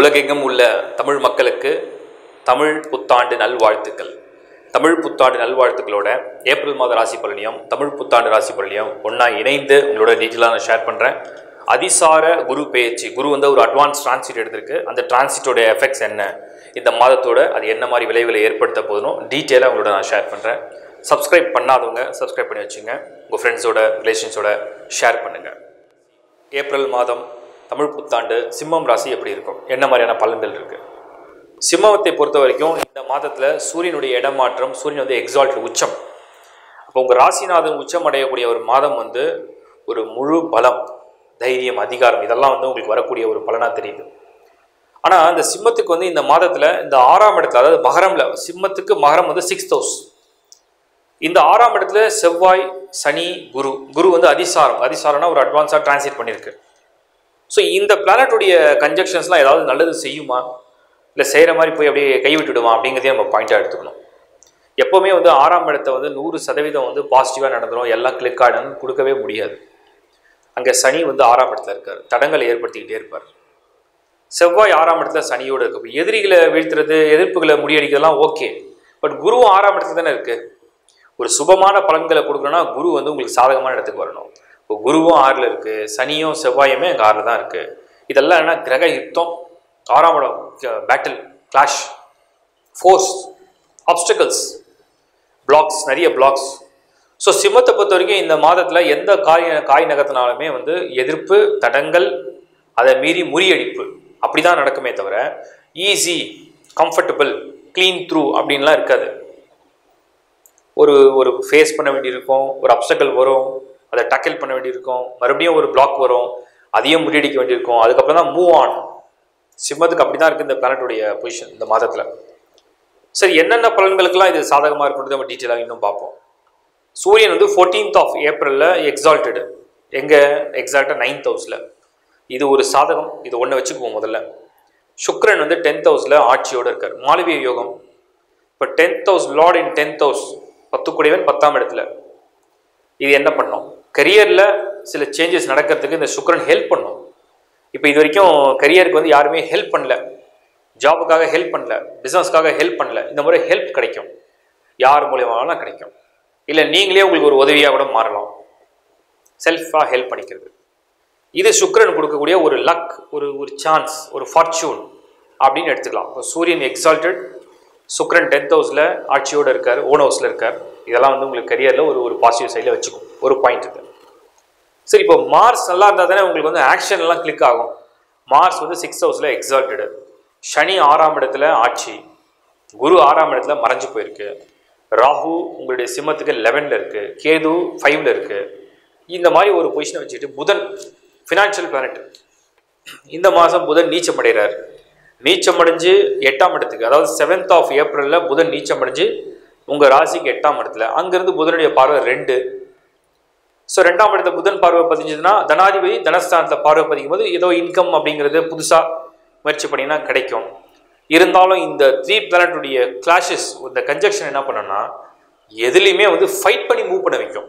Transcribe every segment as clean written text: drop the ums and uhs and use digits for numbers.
உலகெங்கும் உள்ள தமிழ் மக்களுக்கு தமிழ் புத்தாண்டு நல்வாழ்த்துக்கள். தமிழ் புத்தாண்டு நல்வாழ்த்துக்களோட ஏப்ரல் மாத ராசி பலனையும் தமிழ் புத்தாண்டு ராசி பலனையும் ஒன்றா இணைந்து உங்களோட டீட்டெயிலாக நான் ஷேர் பண்ணுறேன். அதிசார குரு பெயர்ச்சி, குரு வந்து ஒரு அட்வான்ஸ் டிரான்சிட் எடுத்திருக்கு. அந்த டிரான்சிட்டோட எஃபெக்ட்ஸ் என்ன, இந்த மாதத்தோட அது என்ன மாதிரி விளைவுகளை ஏற்படுத்த போதும் டீட்டெயிலாக உங்களோட நான் ஷேர் பண்ணுறேன். சப்ஸ்கிரைப் பண்ணாதவங்க சப்ஸ்கிரைப் பண்ணி வச்சுங்க, உங்கள் ஃப்ரெண்ட்ஸோட ரிலேஷன்ஸோட ஷேர் பண்ணுங்கள். ஏப்ரல் மாதம் தமிழ் புத்தாண்டு சிம்மம் ராசி எப்படி இருக்கும், என்ன மாதிரியான பலன்கள் இருக்குது? சிம்மத்தை பொறுத்த வரைக்கும் இந்த மாதத்தில் சூரியனுடைய இடமாற்றம், சூரியன் வந்து எக்ஸால்ட் உச்சம். அப்போ உங்கள் ராசிநாதன் உச்சம் அடையக்கூடிய ஒரு மாதம் வந்து ஒரு முழு பலம், தைரியம், அதிகாரம் இதெல்லாம் வந்து உங்களுக்கு வரக்கூடிய ஒரு பலனாக தெரியுது. ஆனால் அந்த சிம்மத்துக்கு வந்து இந்த மாதத்தில் இந்த 6ஆம் இடத்துல, அதாவது மகரமில், சிம்மத்துக்கு மகரம் வந்து 6th house. இந்த 6ஆம் இடத்துல செவ்வாய், சனி, குரு வந்து அதிசாரம்னா ஒரு அட்வான்ஸாக டிரான்சிட் பண்ணியிருக்கு. ஸோ இந்த பிளானட்டுடைய கன்ஜெக்ஷன்ஸ்லாம் ஏதாவது நல்லது செய்யுமா, இல்லை செய்கிற மாதிரி போய் அப்படியே கைவிட்டுடுமா அப்படிங்கிறதையும் நம்ம பாயிண்டாக எடுத்துக்கணும். எப்போவுமே வந்து 6ஆம் இடத்தை வந்து 100% வந்து பாசிட்டிவாக நடந்துடும், எல்லாம் கிளிக் ஆகிடும் கொடுக்கவே முடியாது. அங்கே சனி வந்து 6ஆம் இடத்துல இருக்கார், தடங்களை ஏற்படுத்திக்கிட்டே இருப்பார். செவ்வாய் 6ஆம் இடத்துல சனியோடு இருக்கு. எதிரிகளை வீழ்த்துறது, எதிர்ப்புகளை முறியடிக்கிறதுலாம் ஓகே, பட் குருவும் 6ஆம் இடத்துல தானே இருக்குது. ஒரு சுபமான பலன்களை கொடுக்கணும்னா குரு வந்து உங்களுக்கு சாதகமான இடத்துக்கு வரணும். இப்போ குருவும் 6ல் இருக்குது, சனியும் செவ்வாயுமே அங்கே 6ல் தான் இருக்குது. இதெல்லாம் என்ன, கிரக யுத்தம், 6ஆம் இடம் battle, clash, force, obstacles, blocks, நிறைய பிளாக்ஸ். ஸோ சிம்மத்தை பொறுத்த வரைக்கும் இந்த மாதத்தில் எந்த காய் நகத்தினாலுமே வந்து எதிர்ப்பு, தடங்கள், அதை மீறி முறியடிப்பு அப்படி தான் நடக்குமே தவிர ஈஸி, கம்ஃபர்டபுள், க்ளீன் த்ரூ அப்படின்லாம் இருக்காது. ஒரு ஃபேஸ் பண்ண வேண்டியிருக்கும், ஒரு அப்டக்கிள் வரும், அதை டக்கிள் பண்ண வேண்டியிருக்கும், மறுபடியும் ஒரு பிளாக் வரும், அதையும் முறியடிக்க வேண்டியிருக்கும், அதுக்கப்புறம் தான் மூவ் ஆன். சிம்மத்துக்கு அப்படி தான் இருக்குது இந்த பிளானட்டுடைய பொசிஷன் இந்த மாதத்தில். சரி, என்னென்ன பலன்களுக்கெல்லாம் இது சாதகமாக இருக்குன்றது நம்ம டீட்டெயிலாக இன்னும் பார்ப்போம். சூரியன் வந்து 14th April எக்ஸால்டடு, எங்கே எக்ஸாக்டாக 9th house. இது ஒரு சாதகம், இது ஒன்று வச்சுக்குவோம். முதல்ல சுக்கிரன் வந்து 10th house ஆட்சியோடு இருக்கார், மாளவிய யோகம். இப்போ 10th house lord in 10th house, 10 கூடியவன் 10ஆம் இடத்துல. இது என்ன பண்ணோம், கரியரில் சில சேஞ்சஸ் நடக்கிறதுக்கு இந்த சுக்கிரன் ஹெல்ப் பண்ணும். இப்போ இது வரைக்கும் கரியருக்கு வந்து யாருமே ஹெல்ப் பண்ணல, ஜாபுக்காக ஹெல்ப் பண்ணல, பிஸ்னஸ்க்காக ஹெல்ப் பண்ணல. இந்த முறை ஹெல்ப் கிடைக்கும், யார் மூலியமானாலும் கிடைக்கும். இல்லை நீங்களே உங்களுக்கு ஒரு உதவியாக கூட மாறலாம், செல்ஃபாக ஹெல்ப் பண்ணிக்கிறது. இது சுக்கிரன் கொடுக்கக்கூடிய ஒரு லக், ஒரு சான்ஸ், ஒரு ஃபார்ச்சூன் அப்படின்னு எடுத்துக்கலாம். இப்போ சூரியன் எக்ஸால்டட், சுக்கிரன் 10th house ஆட்சியோடு இருக்கார், ஓன் ஹவுஸில் இருக்கார். இதெல்லாம் வந்து உங்களுக்கு கரியரில் ஒரு பாசிட்டிவ் சைடில் வச்சுக்கும், ஒரு பாயிண்ட் இது. சரி, இப்போ மார்ஸ் நல்லா இருந்தால் தானே உங்களுக்கு வந்து ஆக்ஷன்லாம் கிளிக் ஆகும். மார்ஸ் வந்து 6th house எக்ஸால்டடு, சனி 6ஆம் இடத்துல ஆட்சி, குரு 6ஆம் இடத்துல மறைஞ்சு போயிருக்கு, ராகு உங்களுடைய சிம்மத்துக்கு 11ல் இருக்குது, கேது 5ல் இருக்குது. இந்த மாதிரி ஒரு பொசிஷனை வச்சுட்டு புதன் ஃபினான்ஷியல் பிளானட், இந்த மாதம் புதன் நீச்சமடைகிறார். நீச்சமடைஞ்சு 8ஆம் இடத்துக்கு, அதாவது 7th April புதன் நீச்சமடைஞ்சு உங்கள் ராசிக்கு 8ஆம் இடத்துல. அங்கேருந்து புதனுடைய பார்வை 2. ஸோ 2ஆம் இடத்துல புதன் பார்வை பதிஞ்சதுன்னா தனாதிபதி தனஸ்தானத்தில் பார்வை பதிக்கும் போது ஏதோ இன்கம் அப்படிங்கிறது புதுசாக முயற்சி பண்ணிங்கன்னா கிடைக்கும். இருந்தாலும் இந்த 3 பிளானட்டுடைய கிளாஷஸ், இந்த கன்ஜெக்ஷன் என்ன பண்ணோன்னா எதுலேயுமே வந்து ஃபைட் பண்ணி மூவ் பண்ண வைக்கும்.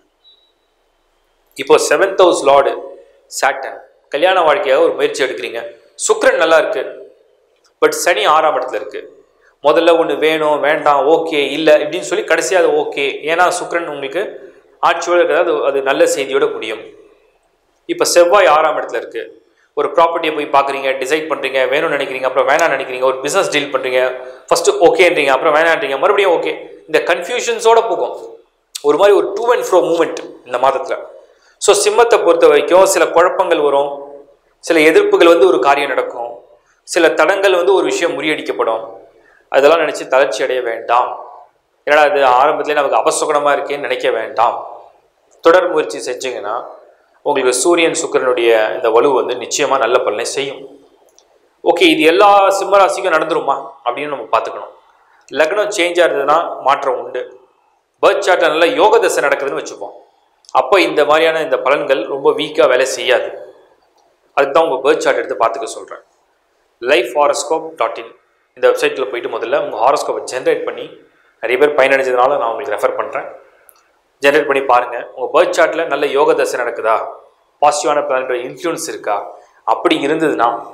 இப்போ 7th house லார்டு சாட்டன், கல்யாண வாழ்க்கையாக ஒரு முயற்சி எடுக்கிறீங்க, சுக்கிரன் நல்லா இருக்குது, பட் சனி 6ஆம் இடத்துல இருக்குது. முதல்ல ஒன்று வேணும், வேண்டாம், ஓகே, இல்லை இப்படின்னு சொல்லி கடைசியாக அது ஓகே, ஏன்னா சுக்கிரன் உங்களுக்கு ஆட்சியோடு இருக்கிறது, அது நல்ல செய்தியோடு முடியும். இப்போ செவ்வாய் 6ஆம் இடத்துல இருக்குது, ஒரு ப்ராப்பர்ட்டியை போய் பார்க்குறீங்க, டிசைட் பண்ணுறீங்க, வேணும்னு நினைக்கிறீங்க, அப்புறம் வேணாம் நினைக்கிறீங்க, ஒரு பிஸ்னஸ் டீல் பண்ணுறீங்க, ஃபஸ்ட்டு ஓகேன்றீங்க, அப்புறம் வேணான்றீங்க, மறுபடியும் ஓகே. இந்த கன்ஃபியூஷன்ஸோடு போகும், ஒரு மாதிரி ஒரு டூ அண்ட் ஃப்ரோ மூமெண்ட் இந்த மாதத்தில். ஸோ சிம்மத்தை பொறுத்த வரைக்கும் சில குழப்பங்கள் வரும், சில எதிர்ப்புகள் வந்து ஒரு காரியம் நடக்கும், சில தடங்கள் வந்து ஒரு விஷயம் முறியடிக்கப்படும். அதெல்லாம் நினச்சி தளர்ச்சி அடைய வேண்டாம். ஏன்னா அது ஆரம்பத்திலே நமக்கு அபசகுணமாக இருக்கேன்னு நினைக்க வேண்டாம். தொடர் முயற்சி செஞ்சிங்கன்னா உங்களுக்கு சூரியன் சுக்கிரனுடைய இந்த வலு வந்து நிச்சயமாக நல்ல பலனை செய்யும். ஓகே, இது எல்லா சிம்ம ராசிக்கும் நடந்துருமா அப்படின்னு நம்ம பார்த்துக்கணும். லக்னம் சேஞ்சாக இருந்ததுன்னா மாற்றம் உண்டு. பர்த் சார்ட்டில் நல்ல யோக தசை நடக்குதுன்னு வச்சுப்போம், அப்போ இந்த மாதிரியான இந்த பலன்கள் ரொம்ப வீக்காக வேலை செய்யாது. அதுக்கு தான் உங்கள் பர்த் சார்ட் எடுத்து பார்த்துக்க சொல்கிறேன். lifehoroscope.in இந்த வெப்சைட்டில் போயிட்டு முதல்ல உங்கள் ஹாரோஸ்கோப்பை ஜென்ரேட் பண்ணி, நிறைய பேர் பயனடைஞ்சதுனால நான் உங்களுக்கு ரெஃபர் பண்ணுறேன், ஜென்ரேட் பண்ணி பாருங்கள். உங்கள் பர்த் சார்ட்டில் நல்ல யோக தசை நடக்குதா, பாசிட்டிவான பிளானட்டரி இன்ஃப்ளூயன்ஸ் இருக்கா, அப்படி இருந்ததுன்னா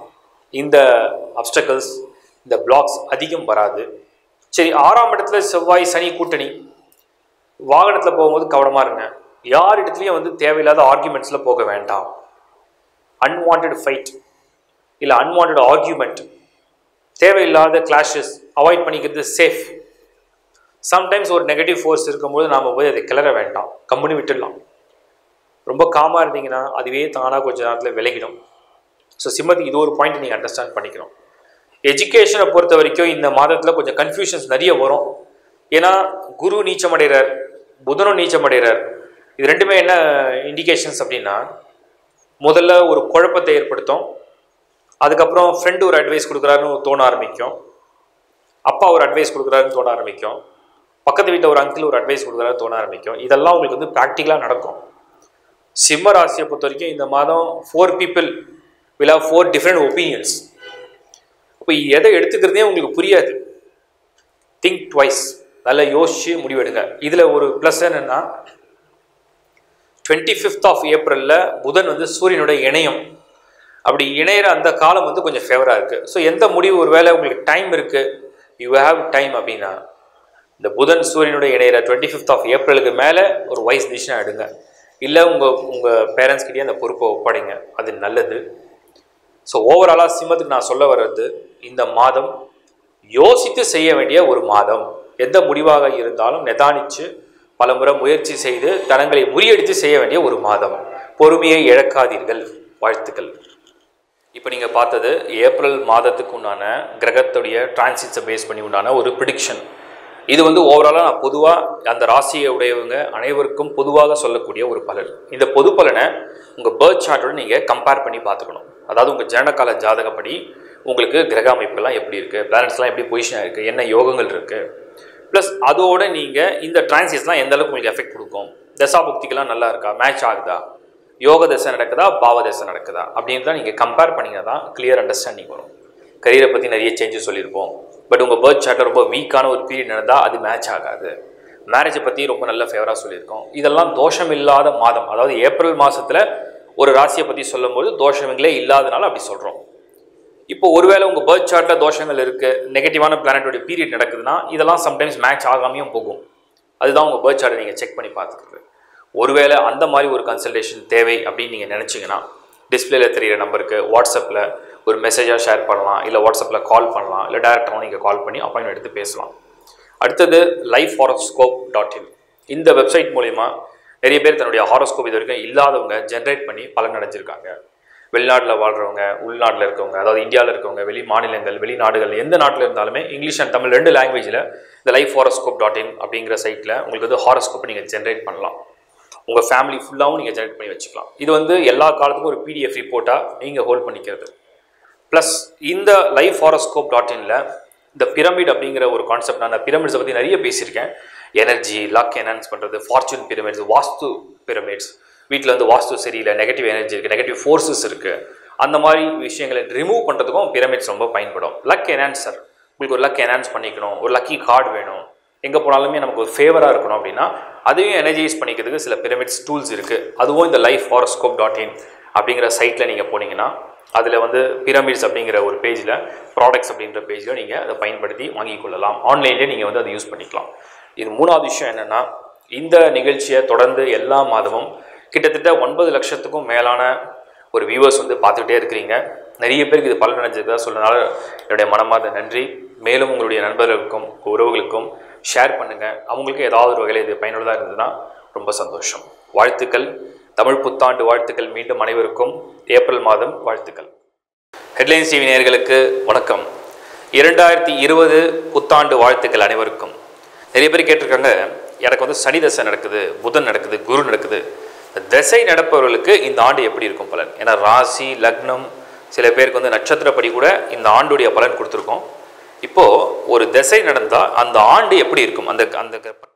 இந்த அப்டக்கல்ஸ், இந்த பிளாக்ஸ் அதிகம் வராது. சரி, 6ஆம் இடத்துல செவ்வாய் சனி கூட்டணி, வாகனத்தில் போகும்போது கவனமாக இருங்க. யார் இடத்துலையும் வந்து தேவையில்லாத ஆர்கியூமெண்ட்ஸில் போக வேண்டாம். அன்வான்ட் ஃபைட் இல்லை அன்வான்ட் ஆர்கியூமெண்ட், தேவையில்லாத கிளாஷஸ் அவாய்ட் பண்ணிக்கிறது சேஃப். சம்டைம்ஸ் ஒரு நெகட்டிவ் ஃபோர்ஸ் இருக்கும்போது நாம் போய் அதை கிளற வேண்டாம், கம்முன்னு விட்டுடலாம். ரொம்ப காமாக இருந்தீங்கன்னா அதுவே தானாக கொஞ்சம் நேரத்தில் விலகிடும். ஸோ சிம்மதி இது ஒரு பாயிண்ட் நீங்கள் அண்டர்ஸ்டாண்ட் பண்ணிக்கணும். எஜுகேஷனை பொறுத்த வரைக்கும் இந்த மாதத்தில் கொஞ்சம் கன்ஃபியூஷன்ஸ் நிறைய வரும். ஏன்னா குரு நீச்சம் அடைகிறார், புதனும் நீச்சம் அடைகிறார். இது ரெண்டுமே என்ன இண்டிகேஷன்ஸ் அப்படின்னா, முதல்ல ஒரு குழப்பத்தை ஏற்படுத்தும். அதுக்கப்புறம் ஃப்ரெண்டு ஒரு அட்வைஸ் கொடுக்குறாருன்னு தோண ஆரம்பிக்கும், அப்பா ஒரு அட்வைஸ் கொடுக்குறாருன்னு தோண ஆரம்பிக்கும், பக்கத்து வீட்டில் ஒரு அங்கிள் ஒரு அட்வைஸ் கொடுக்குறாருன்னு தோண ஆரம்பிக்கும். இதெல்லாம் உங்களுக்கு வந்து ப்ராக்டிக்கலாக நடக்கும். சிம்ம ராசியை பொறுத்த வரைக்கும் இந்த மாதம் 4 people will have 4 different opinions. இப்போ எதை எடுத்துக்கிறதே உங்களுக்கு புரியாது. திங்க் ட்வைஸ், நல்லா யோசிச்சு முடிவெடுங்க. இதில் ஒரு ப்ளஸ் என்னென்னா, 25th of April புதன் வந்து சூரியனுடைய இணையம். அப்படி இணையிற அந்த காலம் வந்து கொஞ்சம் ஃபேவராக இருக்குது. ஸோ எந்த முடிவு, ஒரு வேளை உங்களுக்கு டைம் இருக்குது, யூ ஹேவ் டைம் அப்படின்னா இந்த புதன் சூரியனுடைய இணையிற 25th of April மேலே ஒரு வைஸ் டிசிஷன் எடுங்க. இல்லை உங்கள் பேரண்ட்ஸ்கிட்டே அந்த பொறுப்பை ஒப்படைங்க, அது நல்லது. ஸோ ஓவராலாக சிம்மத்துக்கு நான் சொல்ல வர்றது, இந்த மாதம் யோசித்து செய்ய வேண்டிய ஒரு மாதம். எந்த முடிவாக இருந்தாலும் நிதானித்து பலமுறை முயற்சி செய்து தடங்களை முறியடித்து செய்ய வேண்டிய ஒரு மாதம். பொறுமையை இழக்காதீர்கள். வாழ்த்துக்கள். இப்போ நீங்கள் பார்த்தது ஏப்ரல் மாதத்துக்கு உண்டான கிரகத்துடைய டிரான்சிட்ஸை பேஸ் பண்ணி உண்டான ஒரு ப்ரிடிக்ஷன். இது வந்து ஓவராலாக நான் பொதுவாக அந்த ராசியை உடையவங்க அனைவருக்கும் பொதுவாக சொல்லக்கூடிய ஒரு பலன். இந்த பொது பலனை உங்கள் பர்த் சார்ட்டோடு நீங்கள் கம்பேர் பண்ணி பார்த்துக்கணும். அதாவது உங்கள் ஜனனகால ஜாதகப்படி உங்களுக்கு கிரக அமைப்புகள்லாம் எப்படி இருக்குது, பிளானட்ஸ்லாம் எப்படி பொசிஷனாக இருக்குது, என்ன யோகங்கள் இருக்குது, ப்ளஸ் அதோடு நீங்கள் இந்த டிரான்சிட்ஸ்லாம் எந்த அளவுக்கு உங்களுக்கு எஃபெக்ட் கொடுக்கும், தசாபுக்திகள்லாம் நல்லா இருக்கா, மேட்ச் ஆகுதா, யோக தசை நடக்குதா, பாவ தசை நடக்குதா அப்படின்னு தான் நீங்கள் கம்பேர் பண்ணிங்கன்னா தான் கிளியர் அண்டர்ஸ்டாண்டிங் வரும். கரியரை பற்றி நிறைய சேஞ்சஸ் சொல்லியிருப்போம். பட் உங்கள் பர்த் சார்ட்டில் ரொம்ப வீக்கான ஒரு பீரியட் நடந்தால் அது மேட்ச் ஆகாது. மேரேஜை பற்றி ரொம்ப நல்ல ஃபேவராக சொல்லியிருக்கோம். இதெல்லாம் தோஷம் இல்லாத மாதம். அதாவது ஏப்ரல் மாதத்தில் ஒரு ராசியை பற்றி சொல்லும்போது தோஷங்களே இல்லாதனால அப்படி சொல்கிறோம். இப்போ ஒருவேளை உங்கள் பர்த் சார்ட்டில் தோஷங்கள் இருக்குது, நெகட்டிவான பிளானட்டோடைய பீரியட் நடக்குதுன்னா இதெல்லாம் சம்டைம்ஸ் மேட்ச் ஆகாமையும் போகும். அதுதான் உங்கள் பர்த் சார்ட்டை நீங்கள் செக் பண்ணி பார்த்துக்கிறது. ஒருவேளை அந்த மாதிரி ஒரு கன்சல்டேஷன் தேவை அப்படின்னு நீங்கள் நினச்சிங்கன்னா டிஸ்பிளேல தெரிகிற நம்பருக்கு வாட்ஸ்அப்பில் ஒரு மெசேஜாக ஷேர் பண்ணலாம், இல்லை வாட்ஸ்அப்பில் கால் பண்ணலாம், இல்லை டேரெக்டாகவும் நீங்கள் கால் பண்ணி அப்பாயின்மெண்ட் எடுத்து பேசலாம். அடுத்தது lifehoroscope.in. இந்த வெப்சைட் மூலிமா நிறைய பேர் தன்னுடைய ஹாரோஸ்கோப் இது வரைக்கும் இல்லாதவங்க ஜென்ரேட் பண்ணி பலன் அடைஞ்சிருக்காங்க. வெளிநாட்டில் வாழ்கிறவங்க, உள்நாட்டில் இருக்கவங்க, அதாவது இந்தியாவில் இருக்கவங்க, வெளி மாநிலங்கள், வெளிநாடுகள், எந்த நாட்டில் இருந்தாலுமே இங்கிலீஷ் அண்ட் தமிழ் 2 லாங்குவேஜில் இந்த lifehoroscope.in அப்படிங்கிற சைட்டில் உங்களுக்கு வந்து ஹாரோஸ்கோப்பை நீங்கள் ஜென்ரேட் பண்ணலாம். உங்கள் ஃபேமிலி ஃபுல்லாகவும் நீங்கள் ஜென்ரேட் பண்ணி வச்சுக்கலாம். இது வந்து எல்லா காலத்துக்கும் ஒரு PDF ரிப்போர்ட்டாக நீங்கள் ஹோல்ட் பண்ணிக்கிறது. ப்ளஸ் இந்த lifehoroscope.inல இந்த பிரமிட் அப்படிங்கிற ஒரு கான்செப்ட், நான் பிரமிட்ஸை பற்றி நிறைய பேசியிருக்கேன். எனர்ஜி, லக் என்ஹான்ஸ் பண்ணுறது, ஃபார்ச்சூன் பிரமிட்ஸ், வாஸ்து பிரமிட்ஸ், வீட்டில் வந்து வாஸ்து சரியில்லை, நெகட்டிவ் எனர்ஜி இருக்குது, நெகட்டிவ் ஃபோர்ஸஸ் இருக்குது, அந்த மாதிரி விஷயங்களை ரிமூவ் பண்ணுறதுக்கும் பிரமிட்ஸ் ரொம்ப பயன்படும். லக் என்ஹான்சர், உங்களுக்கு ஒரு லக் என்ஹான்ஸ் பண்ணிக்கணும், ஒரு லக்கி கார்டு வேணும், எங்கே போனாலுமே நமக்கு ஒரு ஃபேவராக இருக்கணும் அப்படின்னா அதையும் எனர்ஜைஸ் பண்ணிக்கிறதுக்கு சில பிரமிட்ஸ் டூல்ஸ் இருக்குது. அதுவும் இந்த lifehoroscope.in அப்படிங்கிற சைட்டில் நீங்கள் போனீங்கன்னா அதில் வந்து பிரமிட்ஸ் அப்படிங்கிற ஒரு பேஜில், ப்ராடக்ட்ஸ் அப்படின்ற பேஜில் நீங்கள் அதை பயன்படுத்தி வாங்கிக் கொள்ளலாம். ஆன்லைன்லேயே நீங்கள் வந்து அதை யூஸ் பண்ணிக்கலாம். இது 3வது விஷயம் என்னென்னா, இந்த நிகழ்ச்சியை தொடர்ந்து எல்லா மாதமும் கிட்டத்தட்ட 9 லட்சத்துக்கும் மேலான ஒரு வியூவர்ஸ் வந்து பார்த்துக்கிட்டே இருக்கிறீங்க. நிறைய பேருக்கு இது பலன் அடைஞ்சிருக்கா சொல்றதுனால என்னுடைய மனமார்ந்த நன்றி. மேலும் உங்களுடைய நண்பர்களுக்கும் உறவுகளுக்கும் ஷேர் பண்ணுங்கள். அவங்களுக்கு ஏதாவது ஒரு வகையில் இது பயனுள்ளதாக இருந்ததுன்னா ரொம்ப சந்தோஷம். வாழ்த்துக்கள். தமிழ் புத்தாண்டு வாழ்த்துக்கள். மீண்டும் அனைவருக்கும் ஏப்ரல் மாதம் வாழ்த்துக்கள். ஹெட்லைன்ஸ் டிவி நேயர்களுக்கு வணக்கம். 2020 புத்தாண்டு வாழ்த்துக்கள் அனைவருக்கும். நிறைய பேர் கேட்டிருக்காங்க, எனக்கு வந்து சனி தசை நடக்குது, புதன் நடக்குது, குரு நடக்குது, தசை நடப்பவர்களுக்கு இந்த ஆண்டு எப்படி இருக்கும் பலன்? ஏன்னா ராசி, லக்னம், சில பேருக்கு வந்து நட்சத்திரப்படி கூட இந்த ஆண்டுடைய பலன் கொடுத்துருக்கோம். இப்போது ஒரு தசை நடந்தால் அந்த ஆண்டு எப்படி இருக்கும், அந்த